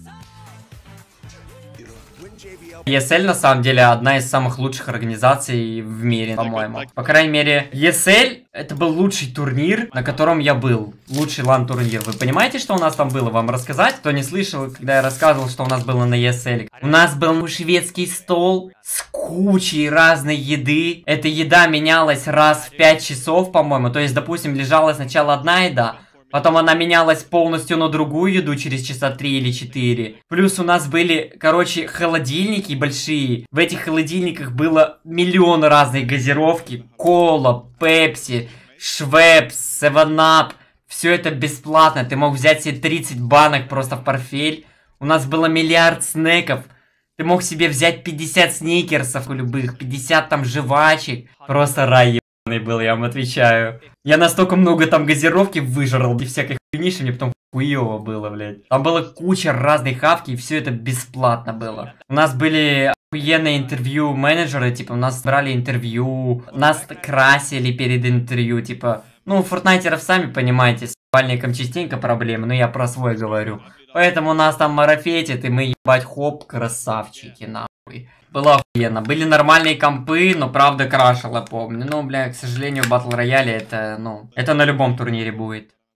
ESL на самом деле одна из самых лучших организаций в мире, по-моему. По крайней мере, ESL это был лучший турнир, на котором я был. Лучший лан-турнир. Вы понимаете, что у нас там было? Вам рассказать? Кто не слышал, когда я рассказывал, что у нас было на ESL? У нас был шведский стол с кучей разной еды. Эта еда менялась раз в 5 часов, по-моему. То есть, допустим, лежала сначала одна еда, потом она менялась полностью на другую еду через часа 3 или 4. Плюс у нас были, короче, холодильники большие. В этих холодильниках было миллион разной газировки. Кола, пепси, швепс, 7up. Все это бесплатно. Ты мог взять себе 30 банок просто в портфель. У нас было миллиард снеков. Ты мог себе взять 50 сникерсов у любых, 50 там жвачек. Просто рай был, я вам отвечаю. Я настолько много там газировки выжрал и всякой хуйни, что мне потом хуёво было, блядь. Там была куча разной хавки, и все это бесплатно было. У нас были охуенные интервью менеджеры, типа, у нас брали интервью, нас красили перед интервью, типа. Ну, фортнайтеров, сами понимаете, с бальником частенько проблемы, но я про свой говорю. Поэтому нас там марафетит, и мы, ебать, хоп, красавчики, нахуй. Было охуенно. Были нормальные компы, но правда крашило, помню. Ну, бля, к сожалению, батл рояле это, ну, это на любом турнире будет.